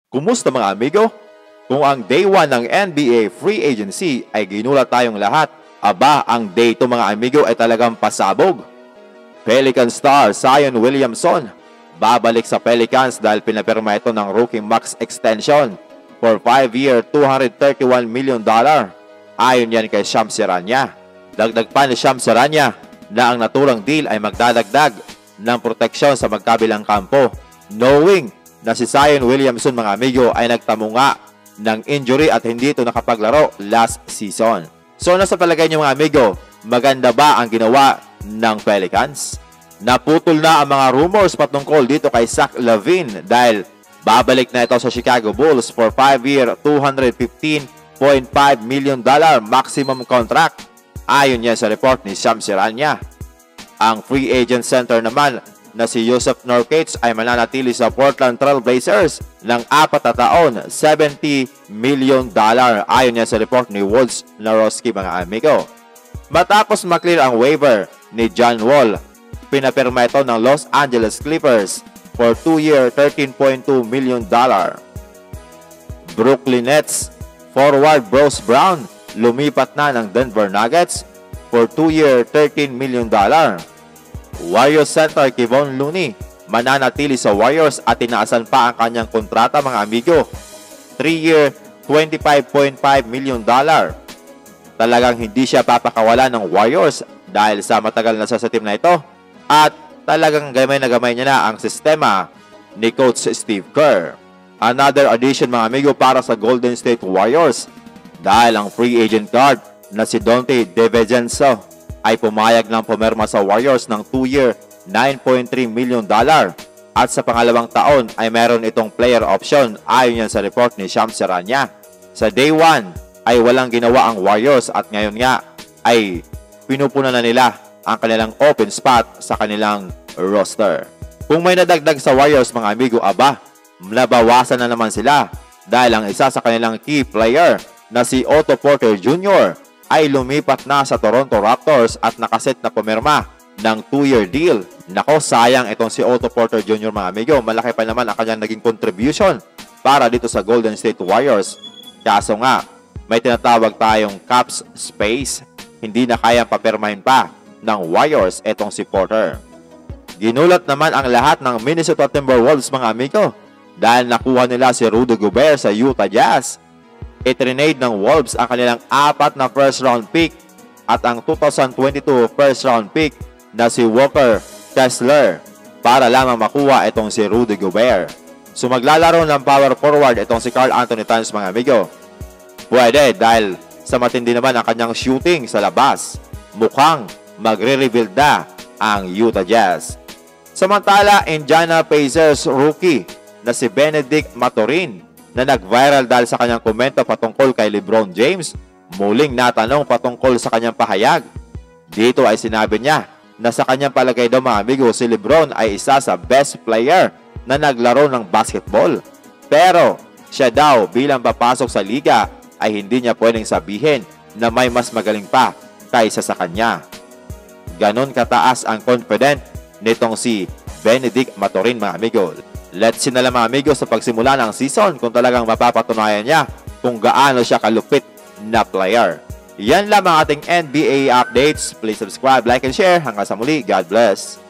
Kumusta mga amigo? Kung ang day 1 ng NBA free agency ay ginulat tayong lahat, aba ang day 2 mga amigo ay talagang pasabog. Pelican star Zion Williamson babalik sa Pelicans dahil pinapirma ito ng rookie max extension for 5-year $231 million. Ayon yan kay Shams Charania. Dagdag pa ni Shams Charania na ang naturang deal ay magdadagdag ng proteksyon sa magkabilang kampo, knowing na si Zion Williamson mga amigo ay nagtamo nga ng injury at hindi ito nakapaglaro last season. So nasa palagay niyo mga amigo, maganda ba ang ginawa ng Pelicans? Naputol na ang mga rumors patungkol dito kay Zach LaVine dahil babalik na ito sa Chicago Bulls for 5-year $215.5 million maximum contract. Ayon yan sa report ni Shams Charania. Ang free agent center naman na si Yusuf Nurkic ay mananatili sa Portland Trail Blazers ng 4 na taon, $70 million. Ayon niya sa report ni Woods Narowski mga amigo. Matapos maklear ang waiver ni John Wall, pinapirma ito ng Los Angeles Clippers for 2-year $13.2 million. Brooklyn Nets forward Bruce Brown lumipat na ng Denver Nuggets for 2-year $13 million. Warriors center Kevon Looney mananatili sa Warriors at tinaasan pa ang kanyang kontrata mga amigo. 3-year $25.5 million. Talagang hindi siya papakawalan ng Warriors dahil sa matagal na sa team na ito at talagang gamay na gamay niya na ang sistema ni Coach Steve Kerr. Another addition mga amigo para sa Golden State Warriors dahil ang free agent guard na si Donte DiVincenzo ay pumayag ng pumirma sa Warriors ng 2-year $9.3 million at sa pangalawang taon ay meron itong player option ayon yan sa report ni Shams Charania. Sa day 1 ay walang ginawa ang Warriors at ngayon nga ay pinupunan na nila ang kanilang open spot sa kanilang roster. Kung may nadagdag sa Warriors mga amigo, aba, nabawasan na naman sila dahil ang isa sa kanilang key player na si Otto Porter Jr. ay lumipat na sa Toronto Raptors at nakaset na pumirma ng 2-year deal. Nako, sayang itong si Otto Porter Jr. mga amigo. Malaki pa naman ang kanyang naging contribution para dito sa Golden State Warriors. Kaso nga, may tinatawag tayong cap space. Hindi na kayang papirmahin pa ng Warriors itong si Porter. Ginulat naman ang lahat ng Minnesota Timberwolves mga amigo dahil nakuha nila si Rudy Gobert sa Utah Jazz. Itrinade ng Wolves ang kanilang 4 na first round pick at ang 2022 first round pick na si Walker Kessler para lamang makuha itong si Rudy Gobert. So maglalaro ng power forward itong si Karl Anthony Towns mga amigo. Pwede dahil sa matindi naman ang kanyang shooting sa labas. Mukhang magre-rebuild na ang Utah Jazz. Samantala, Indiana Pacers rookie na si Benedict Mathurin na nag-viral dahil sa kanyang komento patungkol kay LeBron James, muling natanong patungkol sa kanyang pahayag. Dito ay sinabi niya na sa kanyang palagay daw mga amigo, si LeBron ay isa sa best player na naglaro ng basketball. Pero siya daw bilang papasok sa liga ay hindi niya pwedeng sabihin na may mas magaling pa kaysa sa kanya. Ganon kataas ang confident nitong si Benedict Mathurin mga amigo. Let's see na lang mga amigo sa pagsimula ng season kung talagang mapapatunayan niya kung gaano siya kalupit na player. Yan lang ang ating NBA updates. Please subscribe, like, and share. Hanggang sa muli. God bless.